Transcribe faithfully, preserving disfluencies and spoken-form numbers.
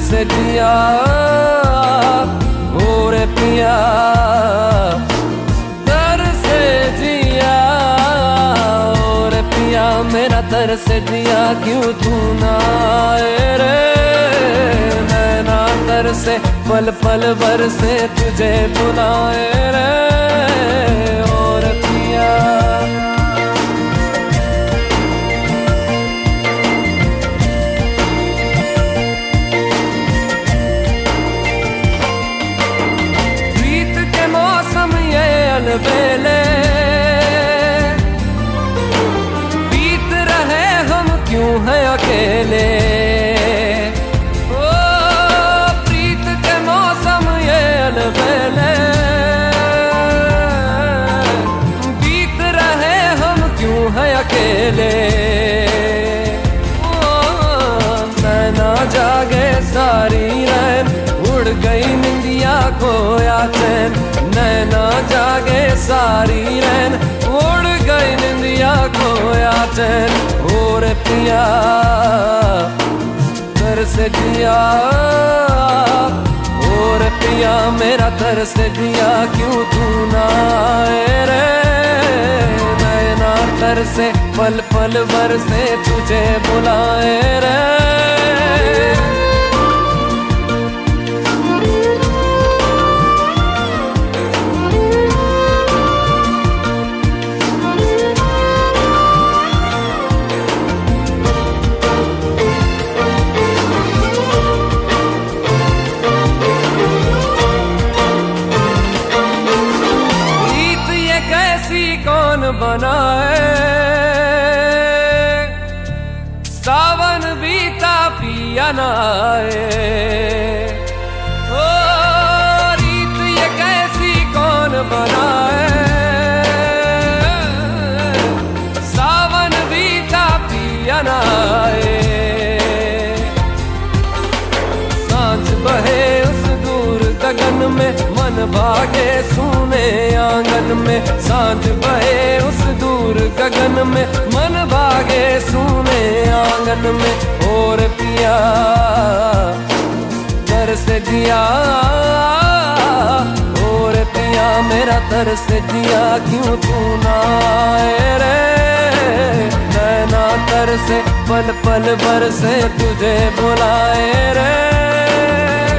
से जिया और पिया दर से जिया और पिया मेरा दर से जिया क्यों तू ना आए रे नैना दर से पल पल भर से तुझे बुलाए रे और पिया। बेले बीत रहे हम क्यों हैं अकेले ओ प्रीत के मौसम ये अलबेले बीत रहे हम क्यों हैं अकेले ओ नैना जागे सारी रैन उड़ गई निंदिया खोया चैन नैना जागे सारी रैन उड़ गई निंदिया खोया चैन और पिया दर से जिया और पिया मेरा दर से जिया क्यों तू ना आए रे नैना दर से पल पल भर से तुझे बुलाए रे। कौन बनाए सावन बीता पिया न आए ओ रीत ये कैसी कौन बनाए सावन बीता पिया न आए सांझ बहे उस दूर गगन में मन भागे सुने आंगन में सांझ बहे उस दूर गगन में मन भागे सुने आंगन में और पिया दर से जिया और पिया मेरा दर से जिया क्यों तू ना आए रे नैना दर से पल पल भर से तुझे बुलाए रे।